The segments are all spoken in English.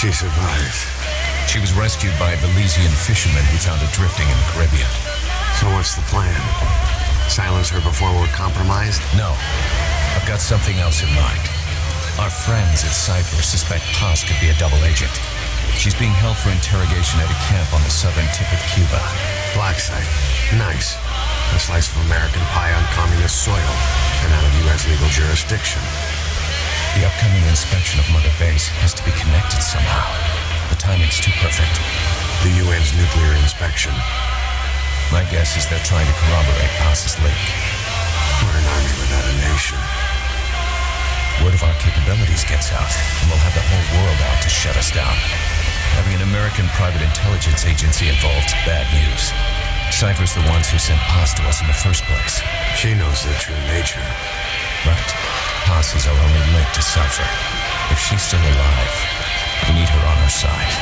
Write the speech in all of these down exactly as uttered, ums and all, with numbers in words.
She survived. She was rescued by a Belizean fisherman who found her drifting in the Caribbean. So what's the plan? Silence her before we're compromised? No. I've got something else in mind. Our friends at Cypher suspect Paz could be a double agent. She's being held for interrogation at a camp on the southern tip of Cuba. Black site. Nice. A slice of American pie on communist soil and out of U S legal jurisdiction. The upcoming inspection of Mother Base has to be connected somehow. The timing's too perfect. The U N's nuclear inspection. My guess is they're trying to corroborate Paz's leak. We're an army without a nation. Word of our capabilities gets out, and we'll have the whole world out to shut us down. Having an American private intelligence agency involved is bad news. Cypher's the ones who sent Paz to us in the first place. She knows their true nature. Right. Paz is our only link to Cypher. If she's still alive, we need her on our side.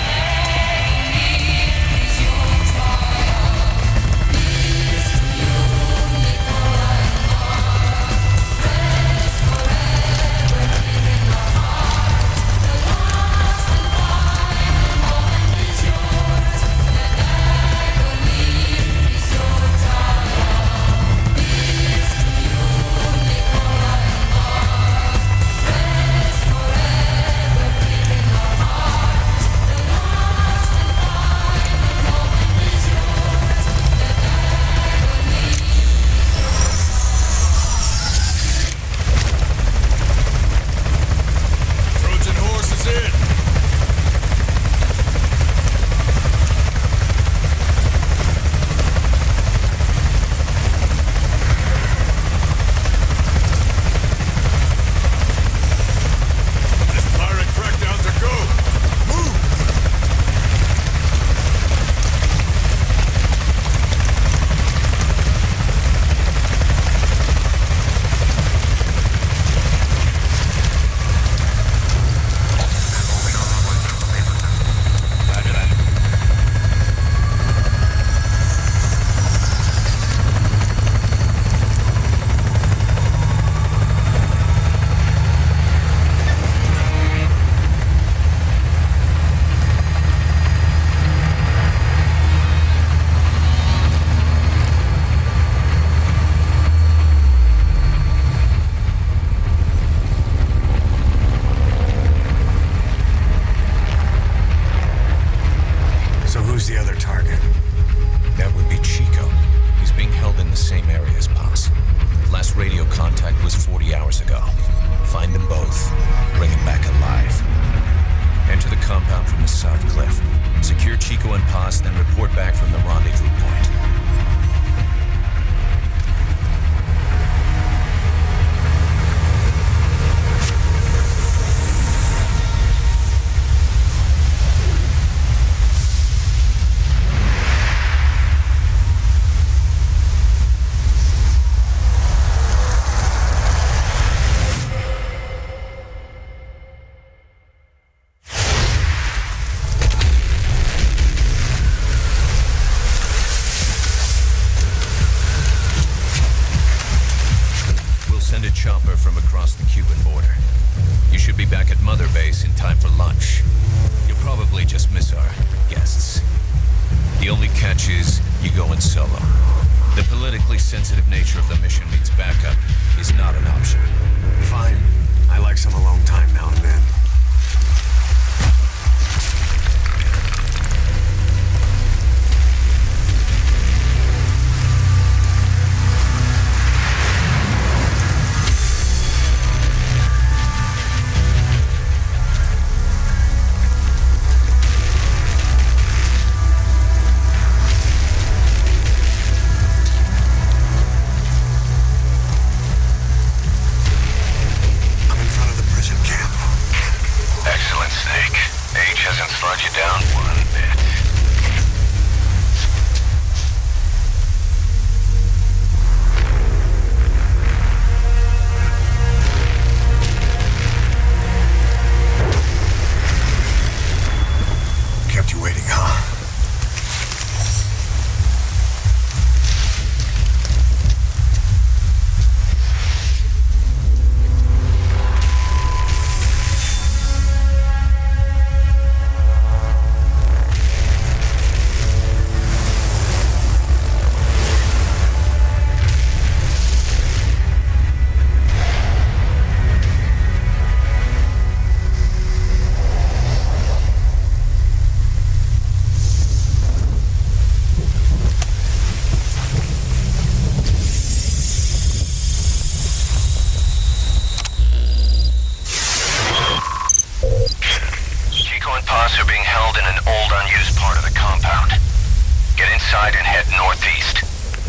and Paz are being held in an old, unused part of the compound. Get inside and head northeast.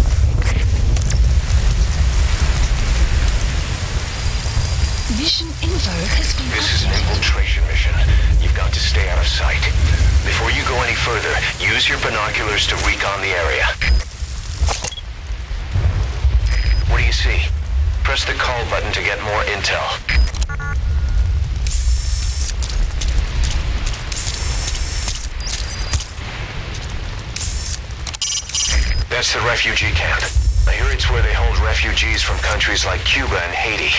Mission info has been This is an infiltration mission. You've got to stay out of sight. Before you go any further, use your binoculars to recon the area. What do you see? Press the call button to get more intel. That's the refugee camp. I hear it's where they hold refugees from countries like Cuba and Haiti.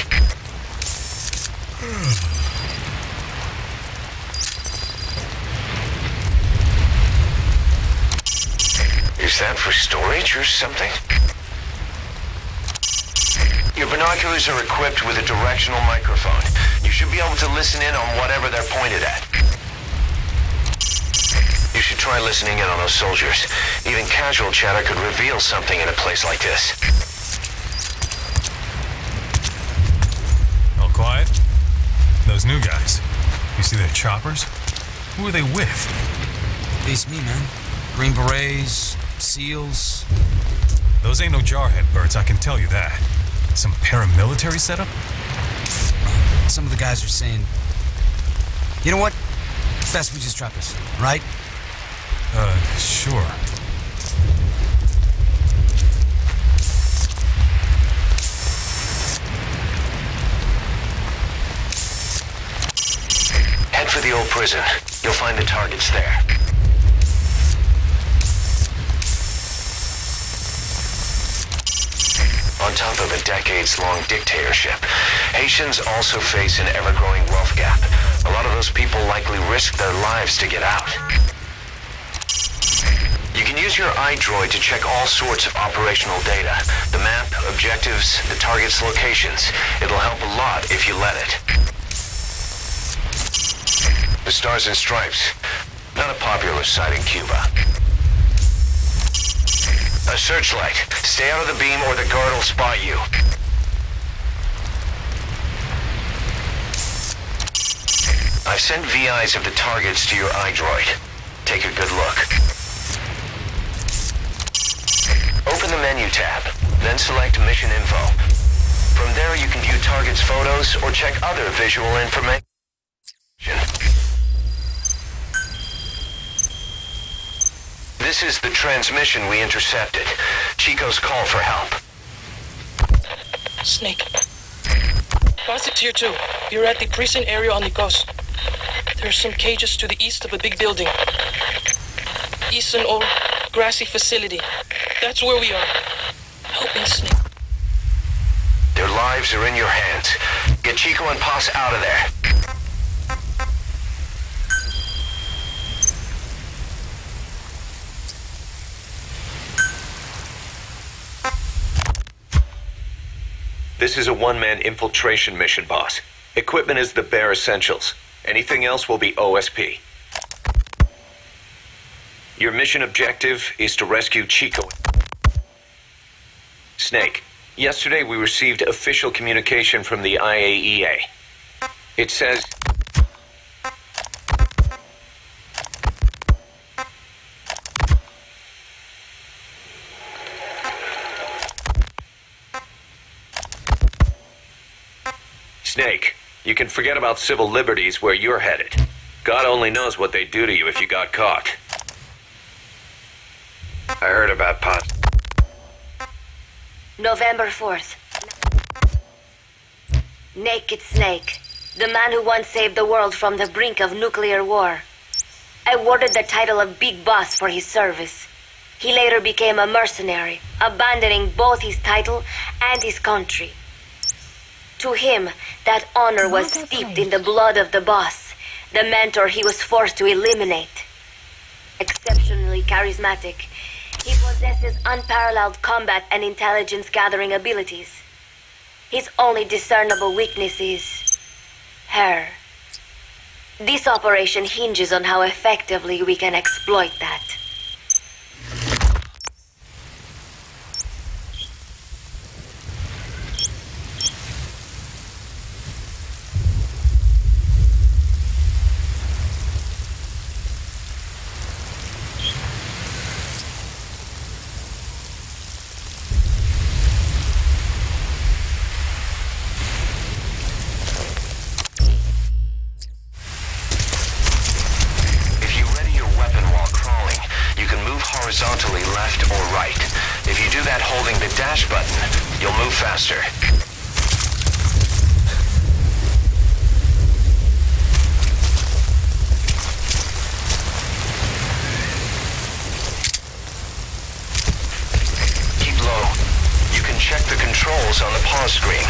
Is that for storage or something? Your binoculars are equipped with a directional microphone. You should be able to listen in on whatever they're pointed at. You should try listening in on those soldiers. Even casual chatter could reveal something in a place like this. All quiet? Those new guys. You see their choppers? Who are they with? Beats me, man. Green Berets, SEALs. Those ain't no jarhead birds, I can tell you that. Some paramilitary setup? Some of the guys are saying, you know what? Best we just drop this, right? Uh, sure. Head for the old prison. You'll find the targets there. On top of a decades-long dictatorship, Haitians also face an ever-growing wealth gap. A lot of those people likely risk their lives to get out. You can use your iDroid to check all sorts of operational data. The map, objectives, the target's locations. It'll help a lot if you let it. The Stars and Stripes. Not a popular sight in Cuba. A searchlight. Stay out of the beam or the guard will spot you. I've sent V Is of the targets to your iDroid. Take a good look. Open the menu tab, then select Mission Info. From there you can view targets' photos or check other visual information. This is the transmission we intercepted. Chico's call for help. Snake. Positive tier two. You're at the prison area on the coast. There's some cages to the east of a big building. East an old grassy facility. That's where we are. Help me, Snake. Their lives are in your hands. Get Chico and Paz out of there. This is a one-man infiltration mission, boss. Equipment is the bare essentials. Anything else will be O S P. Your mission objective is to rescue Chico. Snake, yesterday we received official communication from the I A E A. It says... Snake, you can forget about civil liberties where you're headed. God only knows what they'd do to you if you got caught. I heard about Paz. November fourth. Naked Snake, the man who once saved the world from the brink of nuclear war. Awarded the title of Big Boss for his service. He later became a mercenary, abandoning both his title and his country. To him, that honor was steeped in the blood of the boss, the mentor he was forced to eliminate. Exceptionally charismatic, he possesses unparalleled combat and intelligence-gathering abilities. His only discernible weakness is... her. This operation hinges on how effectively we can exploit that. horizontally left or right. If you do that holding the dash button, you'll move faster. Keep low. You can check the controls on the pause screen.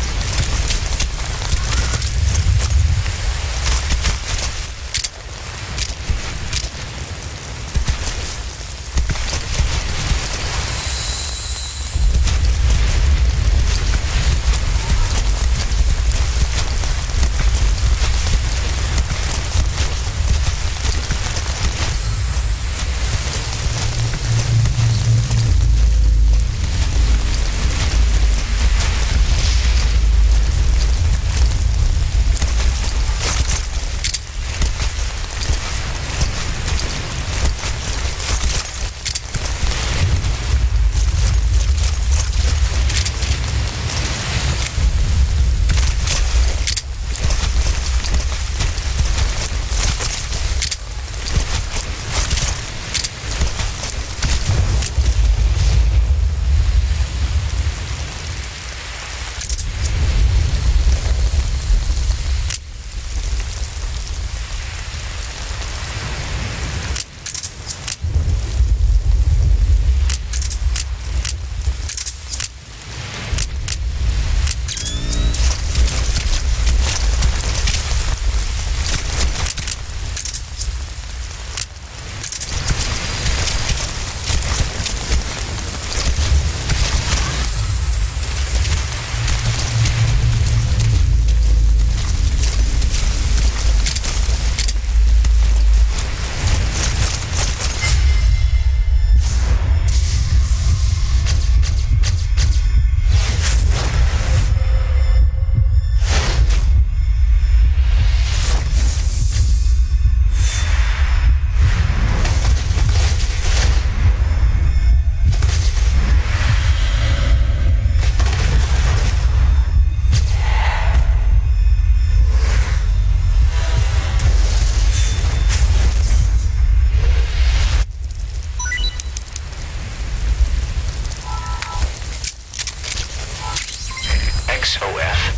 X O F.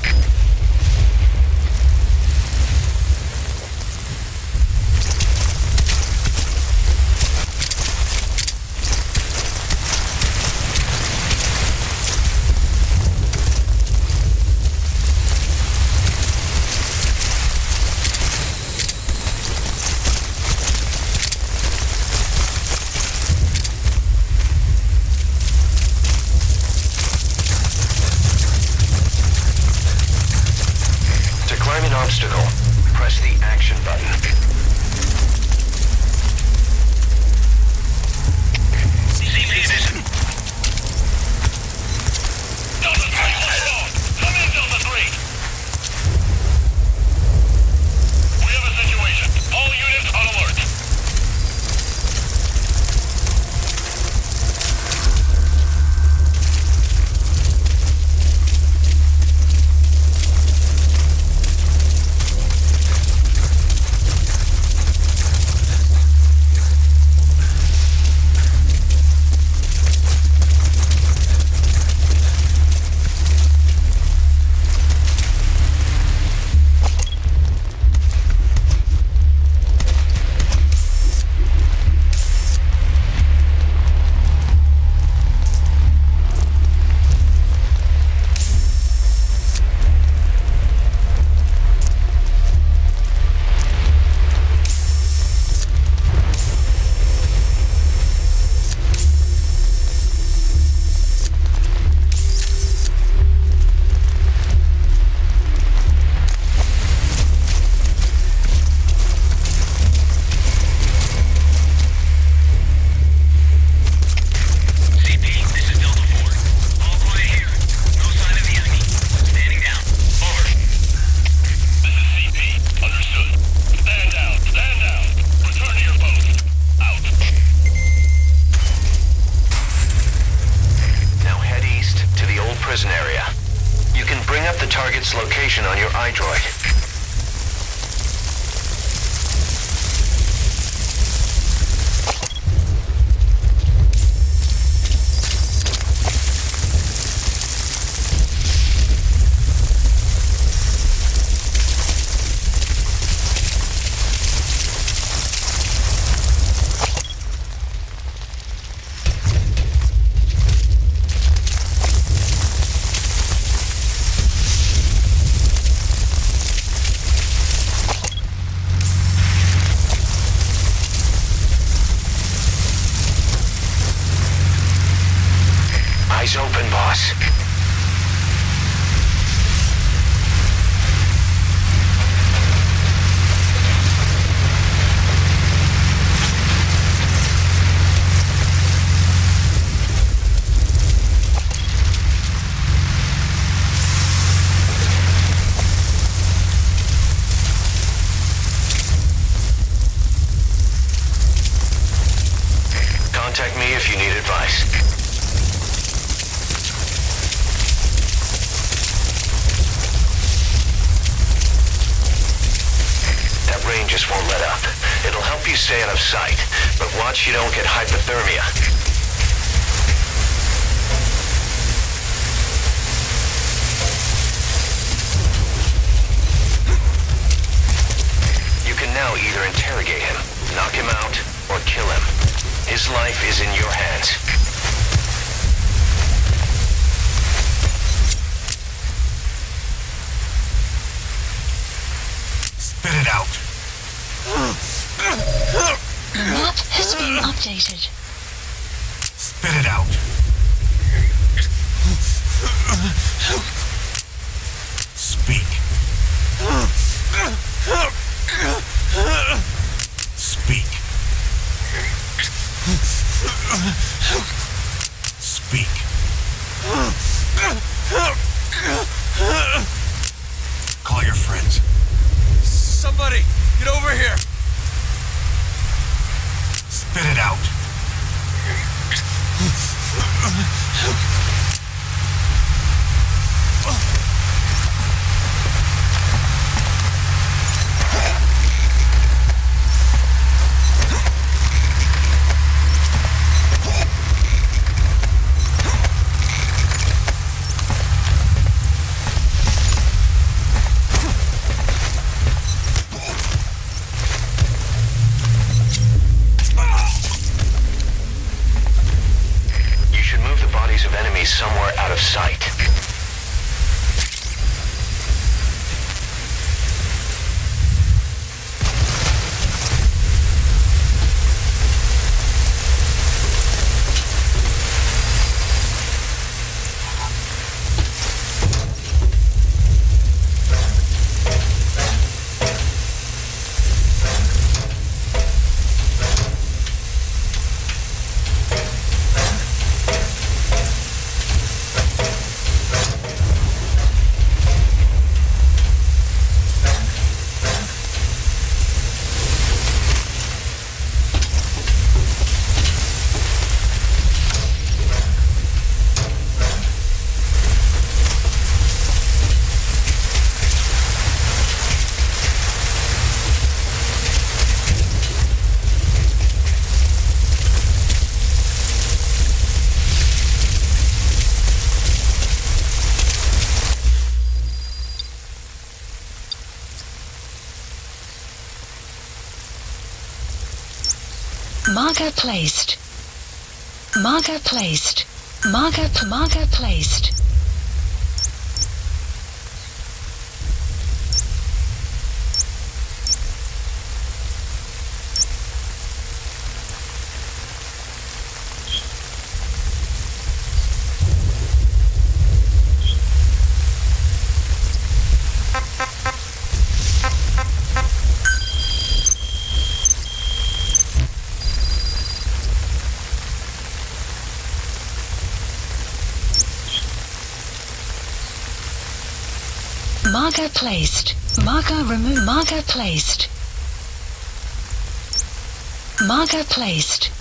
Obstacle. Press the action button. C P vision. Delta three, what's wrong? Come in, Delta three. We have a situation. All units on alert. Prison area. You can bring up the target's location on your iDroid. Eyes open, boss. Contact me if you need advice. That rain just won't let up. It'll help you stay out of sight, but watch you don't get hypothermia. You can now either interrogate him, knock him out, or kill him. His life is in your hands. Spit it out. Map has been updated. Spit it out. Speak. Speak. Speak. Call your friends. Somebody, get over here! Spit it out. Of enemies somewhere out of sight. Marker placed. Marker placed. Marker, marker placed. Marker placed. Marker remove. Marker placed. Marker placed.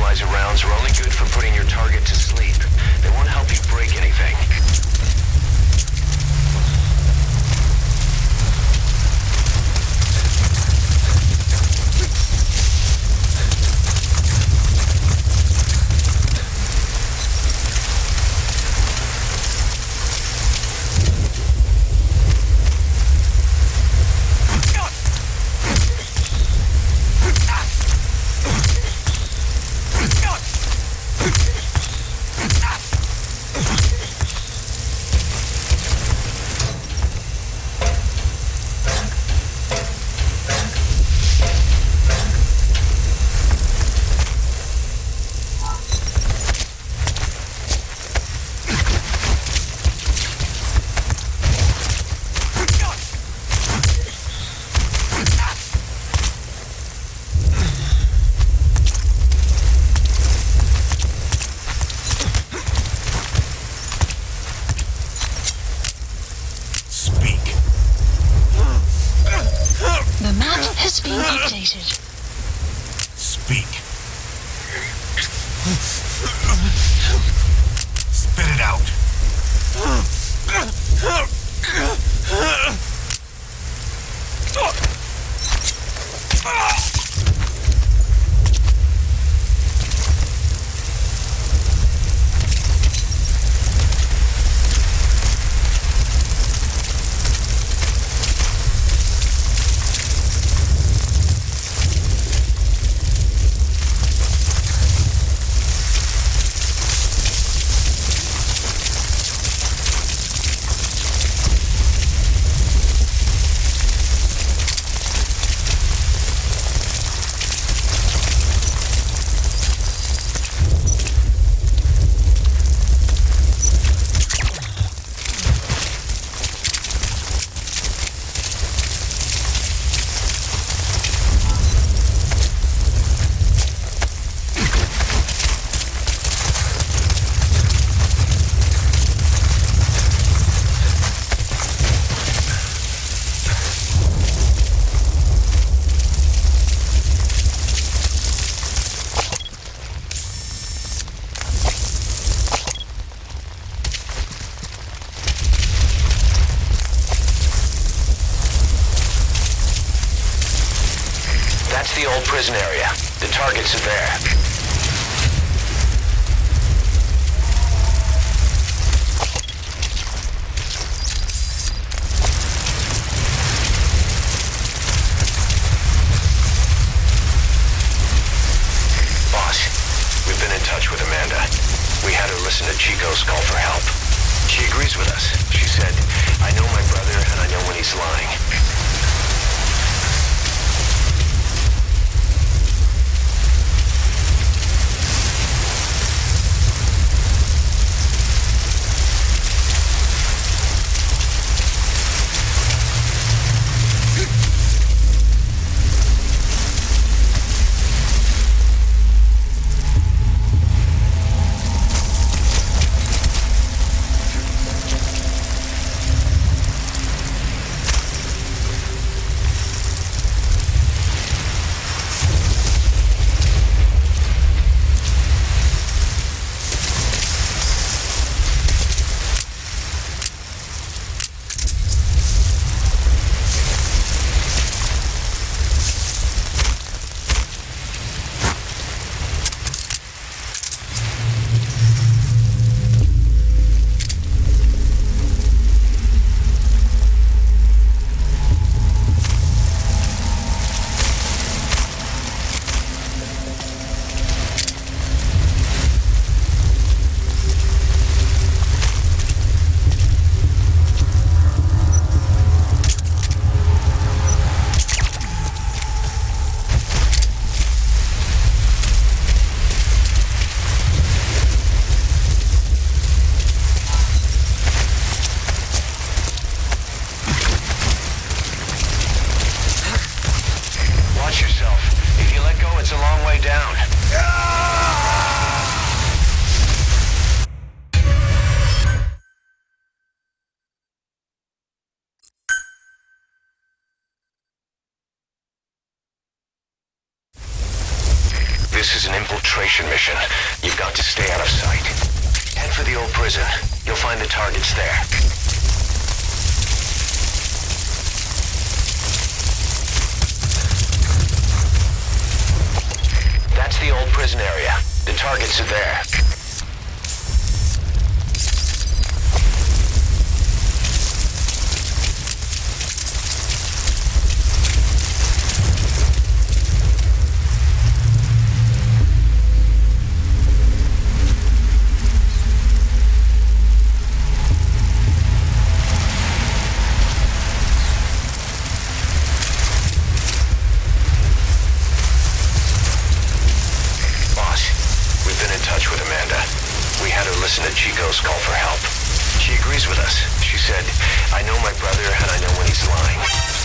Tranquilizer rounds are only good for putting your target to sleep. They won't help you break anything. Speak. Spit it out. That's the old prison area. The targets are there. Boss, we've been in touch with Amanda. We had her listen to Chico's call for help. She agrees with us. She said, I know my brother and I know when he's lying. This is an infiltration mission. You've got to stay out of sight. Head for the old prison. You'll find the targets there. That's the old prison area. The targets are there. Listen to Chico's call for help. She agrees with us. She said, I know my brother and I know when he's lying.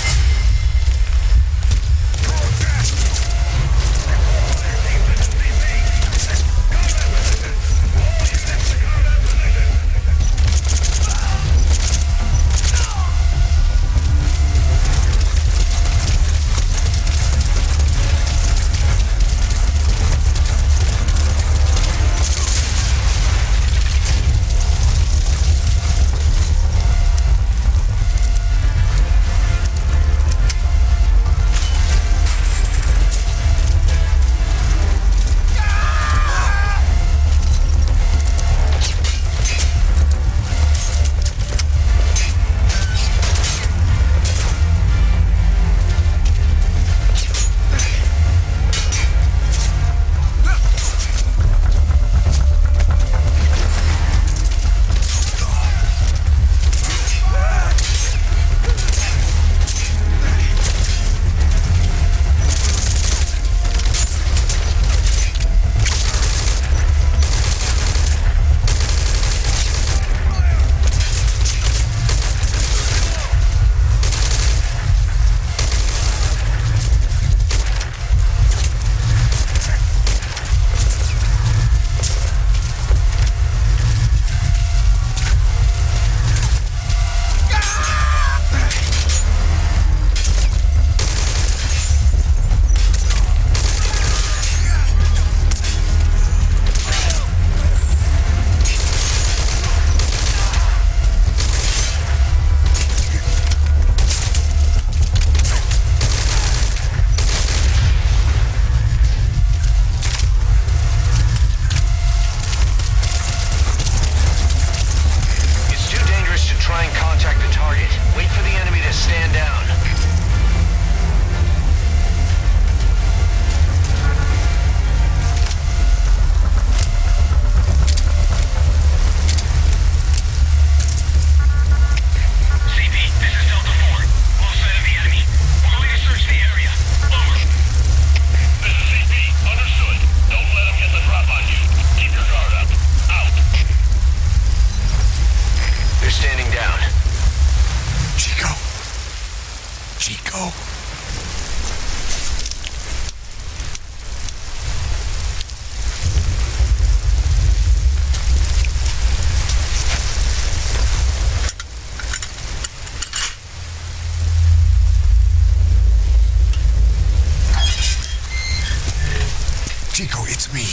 Chico, it's me.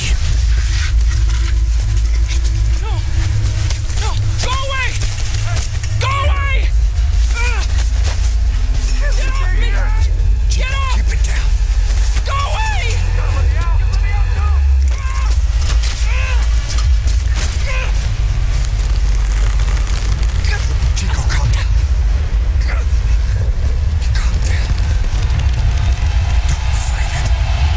No. No. Go away! Go away! Get off me! Get off! Keep it down. Go away! Chico, calm down. Calm down. Don't fight it.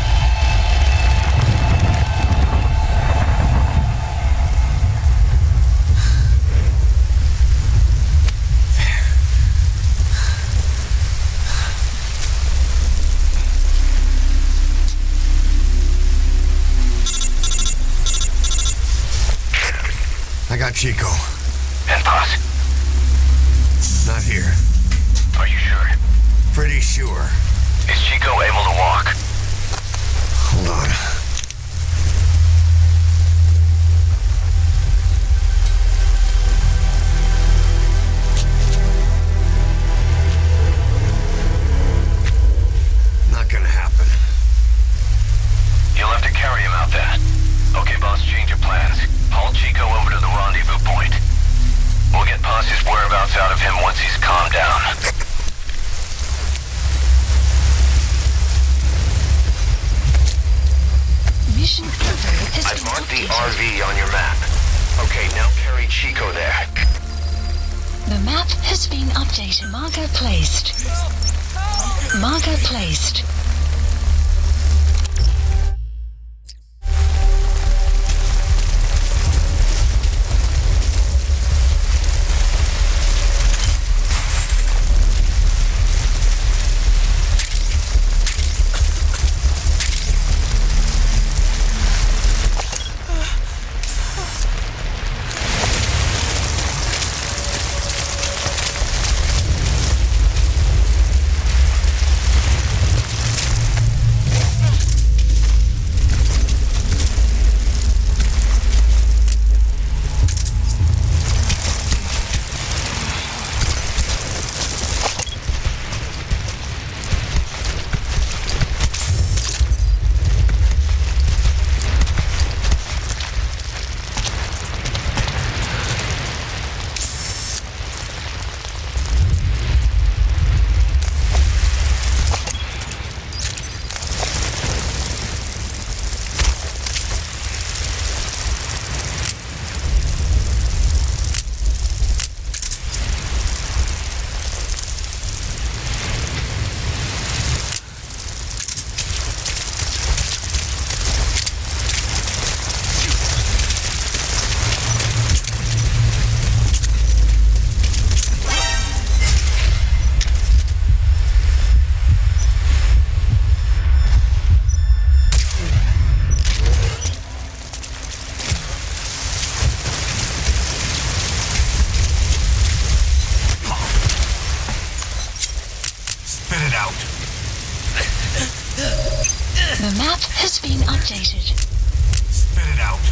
I got Chico. And Paz? Not here. Are you sure? Pretty sure. Is Chico able to walk? Hold on. Not gonna happen. You'll have to carry him out there. Okay, boss, change your plans. Haul Chico over to the rendezvous point. We'll get Posse's whereabouts out of him once he's calmed down. Mission info has I've been marked the updated. R V on your map. Okay, now carry Chico there. The map has been updated. Marker placed. Marker placed. The map has been updated. Spit it out.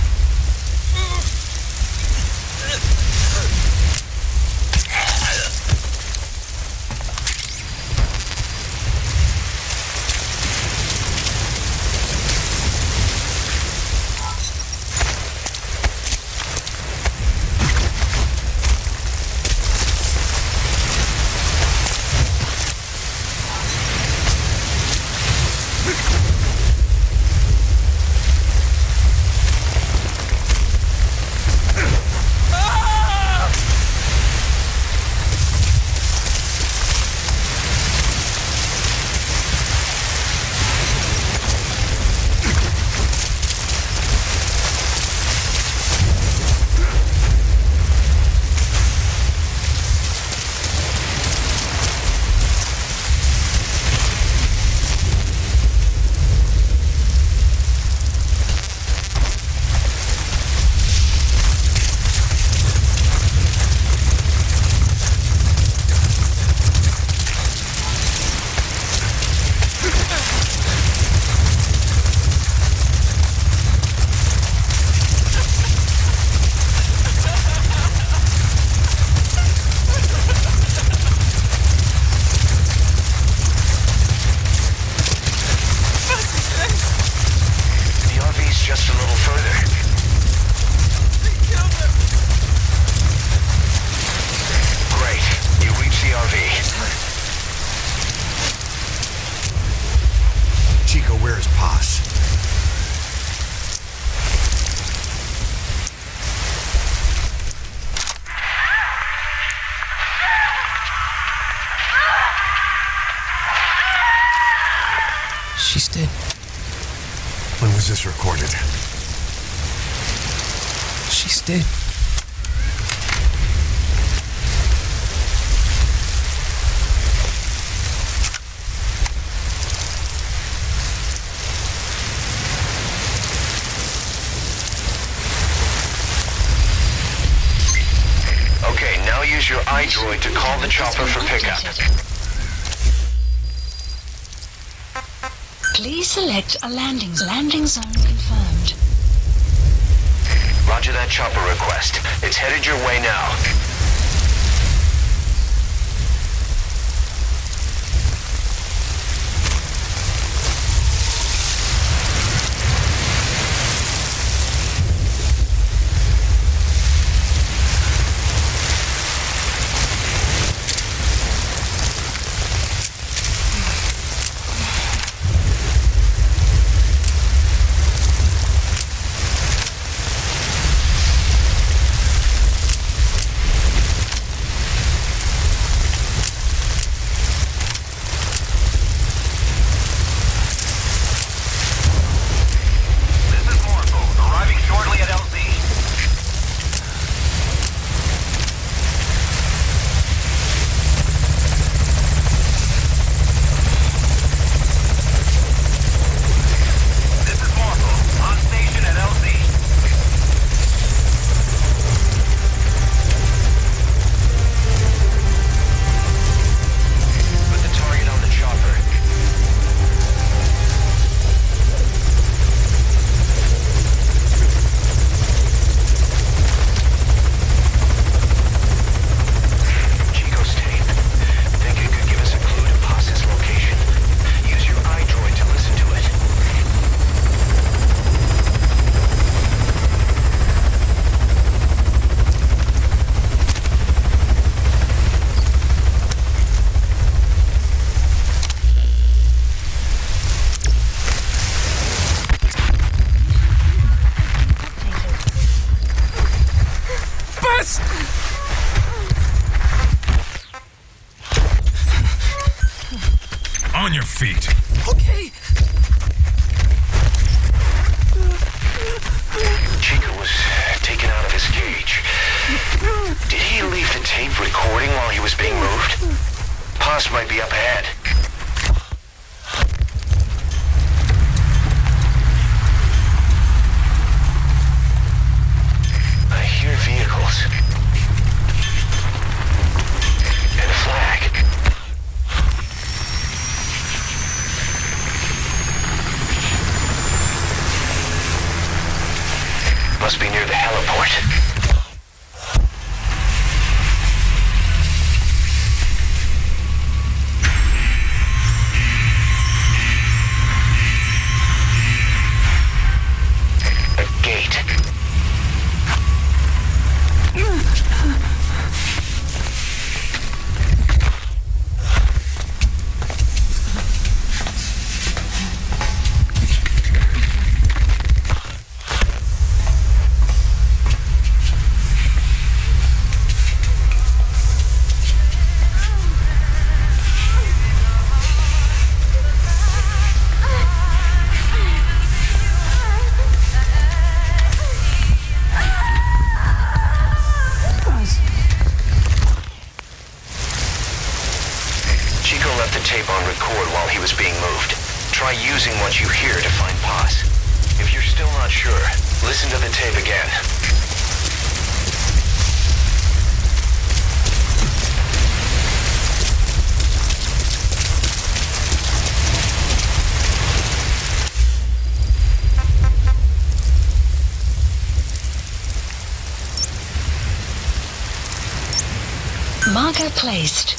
She's dead. When was this recorded? She's dead. Okay, now use your iDroid to call the chopper for pickup. Please select a landing landing zone confirmed. Roger that chopper request. It's headed your way now. feet. Okay. Chico was taken out of his cage. Did he leave the tape recording while he was being moved? Paz might be up ahead. I hear vehicles. And a flag. Must be near the heliport. Marker placed.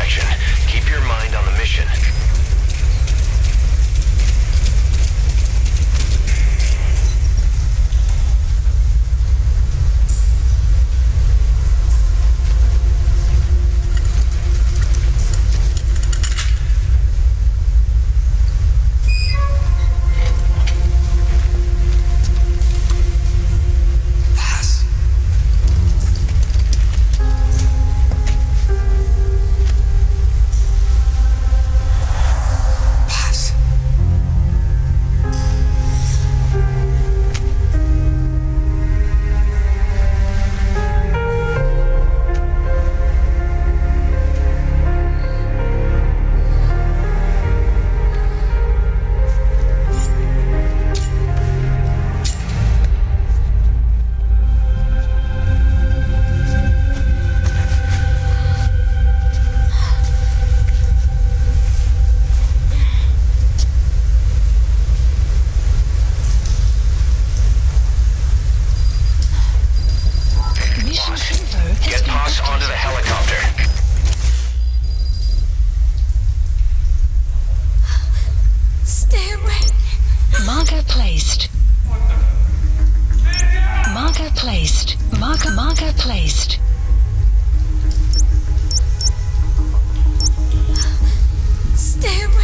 distraction. Keep your mind on the mission. Stay away.